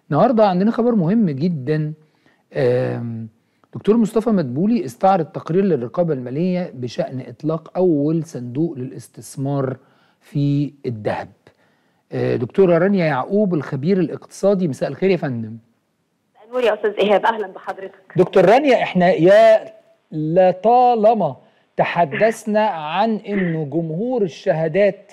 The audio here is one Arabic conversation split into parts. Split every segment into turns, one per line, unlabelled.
النهارده عندنا خبر مهم جدا. دكتور مصطفى مدبولي استعرض تقرير للرقابة المالية بشأن إطلاق أول صندوق للاستثمار في الذهب. دكتورة رانيا يعقوب الخبير الاقتصادي، مساء الخير يا فندم.
نور يا أستاذ إيهاب، أهلا بحضرتك.
دكتور رانيا، احنا يا لطالما تحدثنا عن انه جمهور الشهادات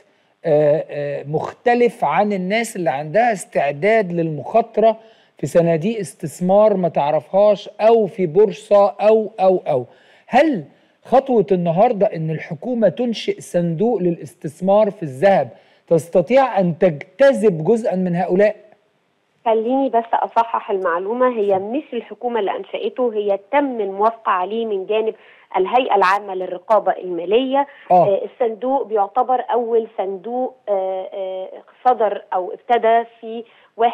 مختلف عن الناس اللي عندها استعداد للمخاطرة في صناديق استثمار ما تعرفهاش او في بورصة او هل خطوة النهاردة ان الحكومة تنشئ صندوق للاستثمار في الذهب تستطيع ان تجتذب جزءا من هؤلاء؟
خليني بس أصحح المعلومة، هي مش الحكومة اللي أنشأته، هي تم الموافقة عليه من جانب الهيئة العامة للرقابة المالية. الصندوق بيعتبر أول صندوق صدر أو ابتدى في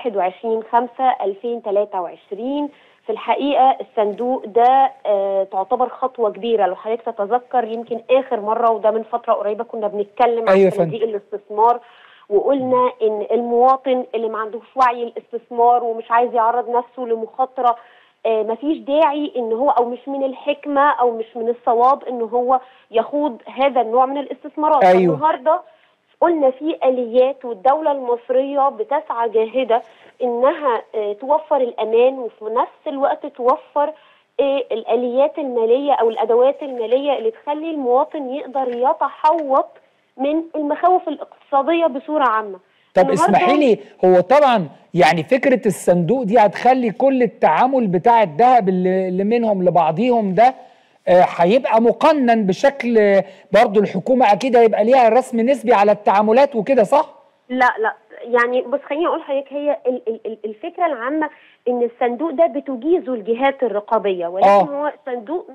21/5/2023. في الحقيقة الصندوق ده تعتبر خطوة كبيرة. لو حضرتك تتذكر يمكن آخر مرة وده من فترة قريبة كنا بنتكلم عن صناديق الاستثمار، وقلنا ان المواطن اللي ما عندوش وعي الاستثمار ومش عايز يعرض نفسه لمخاطره، مفيش داعي ان هو او مش من الحكمه او مش من الصواب ان هو يخوض هذا النوع من الاستثمارات. النهارده قلنا في اليات، والدوله المصريه بتسعى جاهده انها توفر الامان وفي نفس الوقت توفر الاليات الماليه او الادوات الماليه اللي تخلي المواطن يقدر يتحوط من المخاوف الاقتصادية بصورة عامة.
طب اسمحي لي، هو طبعا يعني فكرة الصندوق دي هتخلي كل التعامل بتاع الذهب اللي منهم لبعضيهم ده هيبقى مقنن بشكل، برضو الحكومة أكيد هيبقى ليها رسم نسبي على التعاملات وكده، صح؟
لا يعني بس خليني أقول لحضرتك، هي الفكرة العامة إن الصندوق ده بتجيزه الجهات الرقابية، ولكن هو صندوق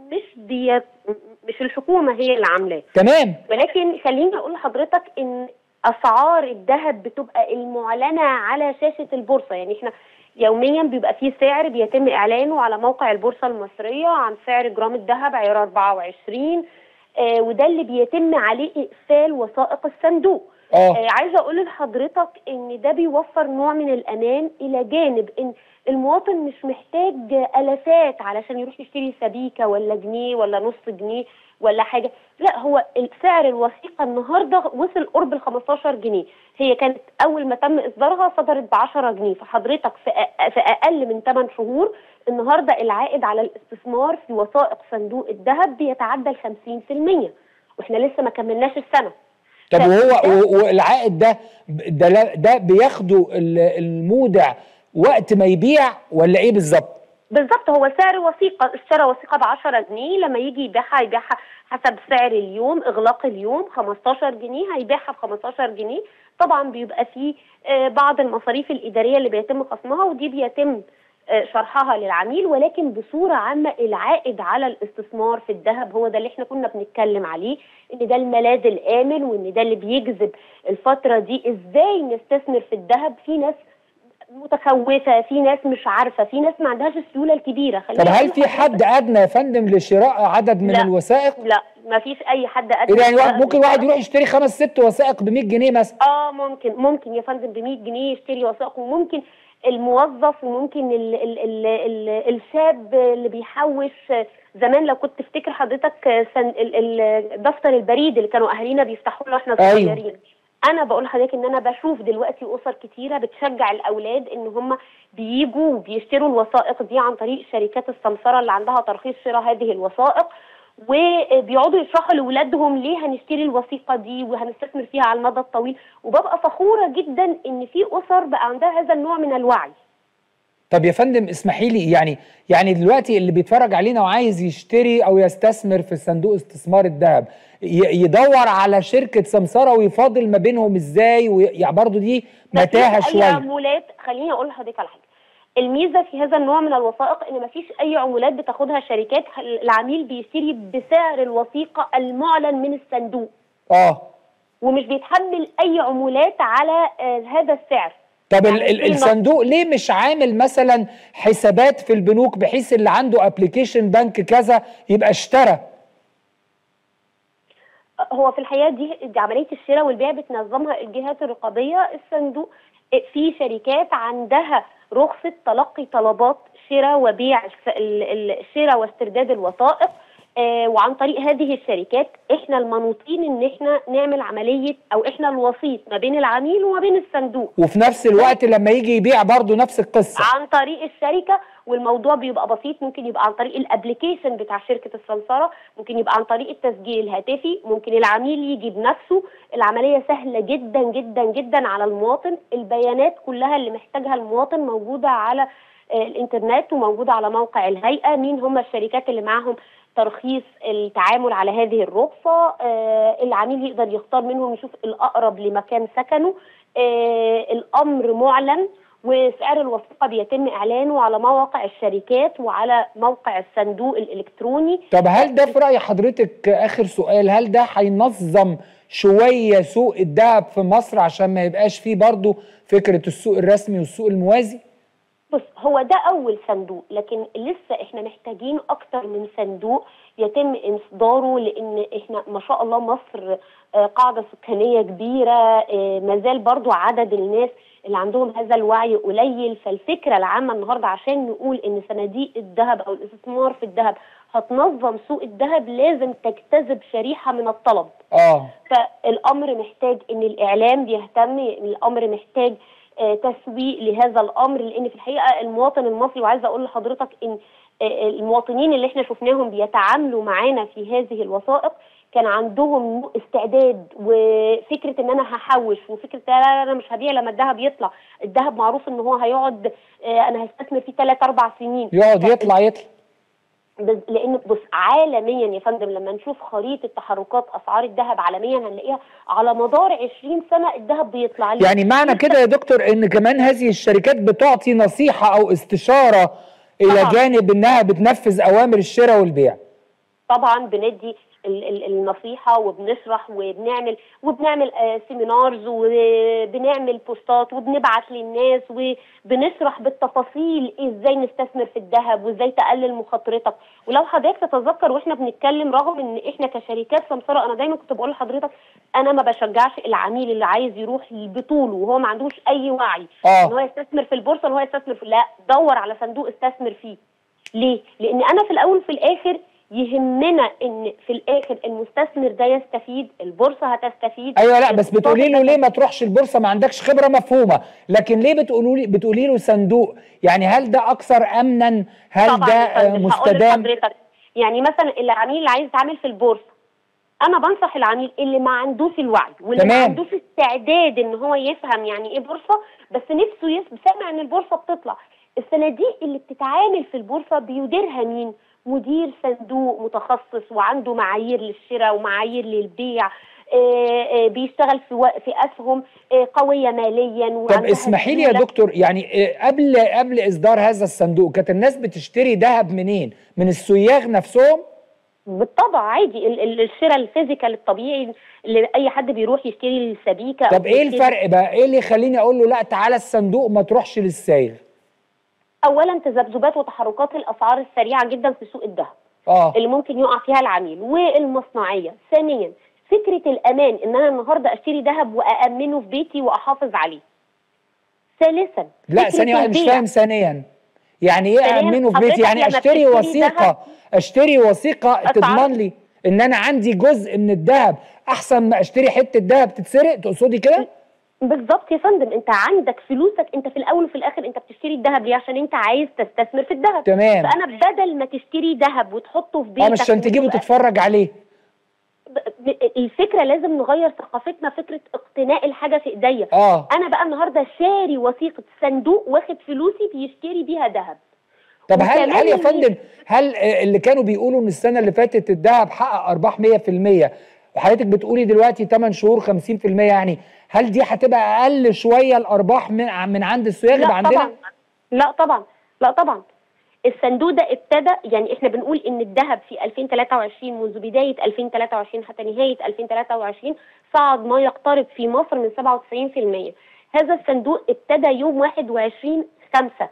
مش الحكومة هي اللي عاملاه.
تمام.
ولكن خليني أقول لحضرتك إن أسعار الذهب بتبقى المعلنة على شاشة البورصة. يعني إحنا يوميا بيبقى فيه سعر بيتم إعلانه على موقع البورصة المصرية عن سعر جرام الذهب عيار 24، وده اللي بيتم عليه إقفال وثائق الصندوق. عايزة أقول لحضرتك إن ده بيوفر نوع من الأمان، إلى جانب إن المواطن مش محتاج ألافات علشان يروح يشتري سبيكة ولا جنيه ولا نص جنيه ولا حاجة. لا، هو سعر الوثيقة النهاردة وصل قرب ال 15 جنيه. هي كانت أول ما تم إصدارها صدرت ب 10 جنيه، فحضرتك في أقل من 8 شهور النهاردة العائد على الاستثمار في وثائق صندوق الذهب بيتعدى ال 50%، وإحنا لسه ما كملناش السنة.
طب وهو العائد ده بياخده المودع وقت ما يبيع ولا ايه بالظبط؟
بالظبط، هو سعر وثيقه، اشترى وثيقه ب 10 جنيه، لما يجي يبيعها حسب سعر اليوم، اغلاق اليوم 15 جنيه، هيبيعها ب 15 جنيه. طبعا بيبقى فيه بعض المصاريف الاداريه اللي بيتم خصمها، ودي بيتم شرحها للعميل. ولكن بصوره عامه العائد على الاستثمار في الذهب هو ده اللي احنا كنا بنتكلم عليه، ان ده الملاذ الامن وان ده اللي بيجذب الفتره دي. ازاي نستثمر في الذهب؟ في ناس متخوفه، في ناس مش عارفه، في ناس ما عندهاش السيوله الكبيره.
طب هل في حد ادنى يا فندم لشراء عدد من الوثائق؟
لا، ما فيش اي حد ادنى.
يعني ممكن واحد يروح يشتري 5 6 وثائق ب 100 جنيه مثلا؟
ممكن يا فندم ب 100 جنيه يشتري وثائق، وممكن الموظف، وممكن الشاب اللي بيحوش. زمان لو كنت تفتكر حضرتك دفتر البريد اللي كانوا اهالينا بيفتحوا له واحنا صغيرين. انا بقول لحضرتك ان انا بشوف دلوقتي اسر كتيره بتشجع الاولاد ان هم بييجوا وبيشتروا الوثائق دي عن طريق شركات السمسره اللي عندها ترخيص شراء هذه الوثائق، وبيقعدوا يشرحوا لاولادهم ليه هنشتري الوثيقه دي وهنستثمر فيها على المدى الطويل. وببقى فخوره جدا ان في اسر بقى عندها هذا النوع من الوعي.
طب يا فندم اسمحي لي، يعني دلوقتي اللي بيتفرج علينا وعايز يشتري او يستثمر في صندوق استثمار الذهب يدور على شركه سمسره ويفاضل ما بينهم ازاي؟ يعني برضه دي متاهه شويه.
اي عمولات، خليني اقول لحضرتك على حاجه. الميزه في هذا النوع من الوثائق ان مفيش اي عمولات بتاخدها شركات، العميل بيشتري بسعر الوثيقه المعلن من الصندوق. ومش بيتحمل اي عمولات على هذا السعر.
طب يعني الصندوق ليه مش عامل مثلا حسابات في البنوك بحيث اللي عنده ابلكيشن بنك كذا يبقى اشترى؟
هو في الحقيقه دي عمليه الشراء والبيع بتنظمها الجهات الرقابيه. الصندوق في شركات عندها رخصه تلقي طلبات شراء وبيع الشراء واسترداد الوثائق. وعن طريق هذه الشركات احنا المنوطين ان احنا نعمل عمليه، او احنا الوسيط ما بين العميل وما بين الصندوق.
وفي نفس الوقت لما يجي يبيع برضه نفس القصه
عن طريق الشركه، والموضوع بيبقى بسيط. ممكن يبقى عن طريق الابلكيشن بتاع شركه السمسره، ممكن يبقى عن طريق التسجيل الهاتفي، ممكن العميل يجي بنفسه. العمليه سهله جدا جدا جدا على المواطن. البيانات كلها اللي محتاجها المواطن موجوده على الانترنت وموجوده على موقع الهيئه. مين هم الشركات اللي معاهم ترخيص التعامل على هذه الرخصه، العميل يقدر يختار منهم، يشوف الاقرب لمكان سكنه. الامر معلن، وسعر الوثيقه بيتم اعلانه على مواقع الشركات وعلى موقع الصندوق الالكتروني.
طب هل ده في راي حضرتك، اخر سؤال، هل ده هينظم شويه سوق الذهب في مصر عشان ما يبقاش فيه برضه فكره السوق الرسمي والسوق الموازي؟
بص، هو ده أول صندوق، لكن لسه احنا محتاجين أكتر من صندوق يتم إصداره، لأن احنا ما شاء الله مصر قاعدة سكانية كبيرة، مازال برضو عدد الناس اللي عندهم هذا الوعي قليل. فالفكرة العامة النهاردة عشان نقول إن صناديق الذهب أو الاستثمار في الذهب هتنظم سوق الذهب، لازم تجتذب شريحة من الطلب. فالأمر محتاج إن الإعلام بيهتم، الأمر محتاج تسويق لهذا الامر، لان في الحقيقه المواطن المصري، وعايزه اقول لحضرتك ان المواطنين اللي احنا شفناهم بيتعاملوا معانا في هذه الوثائق كان عندهم استعداد وفكره ان انا هحوش، وفكره لا انا مش هبيع لما الذهب يطلع. الذهب معروف ان هو هيقعد، انا هستثمر فيه 3-4 سنين،
يقعد يطلع.
لان بص، عالميا يا فندم لما نشوف خريطه تحركات اسعار الذهب عالميا هنلاقيها على مدار 20 سنه الذهب بيطلع.
يعني معنى كده يا دكتور ان كمان هذه الشركات بتعطي نصيحه او استشاره الى جانب انها بتنفذ اوامر الشراء والبيع؟
طبعا بندي النصيحه وبنشرح وبنعمل سيمينارز وبنعمل بوستات وبنبعت للناس وبنشرح بالتفاصيل ازاي نستثمر في الذهب وازاي تقلل مخاطرتك. ولو حضرتك تتذكر واحنا بنتكلم، رغم ان احنا كشركات سمسره، انا دايما كنت بقول لحضرتك انا ما بشجعش العميل اللي عايز يروح بطوله وهو ما عندوش اي وعي ان هو يستثمر في البورصه، ان هو يستثمر في، لا، دور على صندوق استثمر فيه. ليه؟ لان انا في الاول وفي الاخر يهمنا ان في الاخر المستثمر ده يستفيد، البورصه هتستفيد.
ايوه، لا بس بتقولي له ليه ما تروحش البورصه؟ ما عندكش خبره، مفهومه، لكن ليه بتقولي له صندوق؟ يعني هل ده اكثر امنا؟ هل ده مستدام؟
يعني مثلا العميل اللي عايز يتعامل في البورصه، انا بنصح العميل اللي ما عندوش الوعي واللي ما عندوش استعداد ان هو يفهم يعني ايه بورصه، بس نفسه سامع ان البورصه بتطلع. الصناديق اللي بتتعامل في البورصه بيديرها مين؟ مدير صندوق متخصص وعنده معايير للشراء ومعايير للبيع، بيشتغل في اسهم قويه ماليا.
طب اسمحي لي يا دكتور، يعني قبل اصدار هذا الصندوق كانت الناس بتشتري ذهب منين؟ من الصياغ نفسهم؟
بالطبع عادي، الشراء الفيزيكال الطبيعي اللي اي حد بيروح يشتري السبيكه.
طب ايه الفرق بقى؟ ايه اللي يخليني اقول له لا تعالى الصندوق ما تروحش للسايغ؟
اولا تذبذبات وتحركات الاسعار السريعه جدا في سوق الذهب اللي ممكن يقع فيها العميل، والمصنعيه. ثانيا فكره الامان، ان انا النهارده اشتري ذهب وامنه في بيتي واحافظ عليه. ثالثا
لا ثانيه واحده، مش فاهم. ثانيا يعني ايه امنه في بيتي؟ يعني اشتري وثيقه تضمن لي ان انا عندي جزء من الذهب احسن ما اشتري حته ذهب تتسرق؟ تقصدي كده؟
بالظبط يا فندم، انت عندك فلوسك، انت في الاول وفي الاخر انت بتشتري الذهب ليه؟ عشان انت عايز تستثمر في الذهب.
تمام.
فانا بدل ما تشتري ذهب وتحطه في بيتك
مش عشان تجيبه تتفرج عليه.
الفكره لازم نغير ثقافتنا، فكره اقتناء الحاجه في ايديا. انا بقى النهارده شاري وثيقه صندوق واخد فلوسي بيشتري بيها ذهب.
طب هل يا فندم، هل اللي كانوا بيقولوا ان السنه اللي فاتت الذهب حقق ارباح 100% وحضرتك بتقولي دلوقتي 8 شهور 50%، يعني هل دي هتبقى اقل شويه الارباح من عند الصياغ اللي عندنا؟
طبعا. لا طبعا الصندوق ده ابتدى، يعني احنا بنقول ان الذهب في 2023 منذ بدايه 2023 حتى نهايه 2023 صعد ما يقترب في مصر من 97%. هذا الصندوق ابتدى يوم 21/5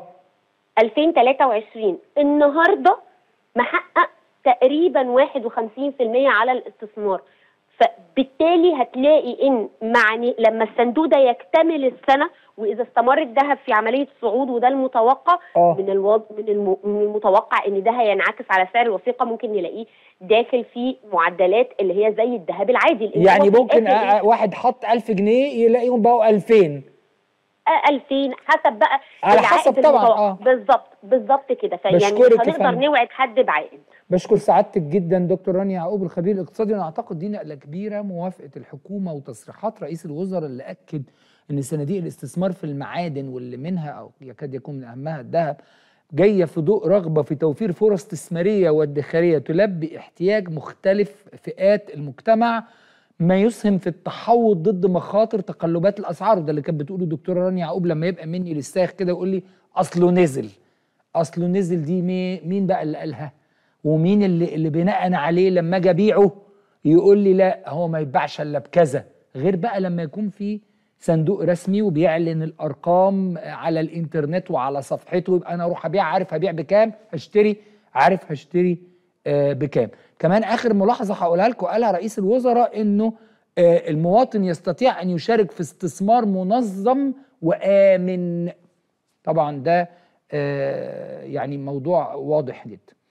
2023. النهارده محقق تقريبا 51% على الاستثمار. فبالتالي هتلاقي ان لما الصندوق ده يكتمل السنه، واذا استمر الذهب في عمليه صعود، وده المتوقع من المتوقع ان ده هينعكس على سعر الوثيقه، ممكن نلاقيه داخل في معدلات اللي هي زي الذهب العادي.
يعني ممكن واحد حط 1000 جنيه يلاقيهم بقوا 2000
2000 حسب بقى
على حسب طبعا.
بالظبط كده. فيعني مش هنقدر نوعد حد بعائد.
بشكر سعادتك جدا دكتور رانيا يعقوب الخبير الاقتصادي. انا اعتقد دي نقله كبيره، موافقه الحكومه وتصريحات رئيس الوزراء اللي اكد ان صناديق الاستثمار في المعادن، واللي منها او يكاد يكون من اهمها الذهب، جايه في ضوء رغبه في توفير فرص استثماريه وادخاريه تلبي احتياج مختلف فئات المجتمع، ما يسهم في التحوط ضد مخاطر تقلبات الاسعار. وده اللي كانت بتقوله الدكتوره رانيا يعقوب لما يبقى مني للساخ كده ويقول لي اصله نزل دي مين بقى اللي قالها؟ ومين اللي بناء عليه لما اجي ابيعه يقول لي لا هو ما يتباعش الا بكذا؟ غير بقى لما يكون في صندوق رسمي وبيعلن الارقام على الانترنت وعلى صفحته، يبقى انا اروح ابيع عارف هبيع بكام، هشتري عارف هشتري بكام. كمان اخر ملاحظه هقولها لكم قالها رئيس الوزراء، انه المواطن يستطيع ان يشارك في استثمار منظم وآمن. طبعا ده يعني موضوع واضح جدا.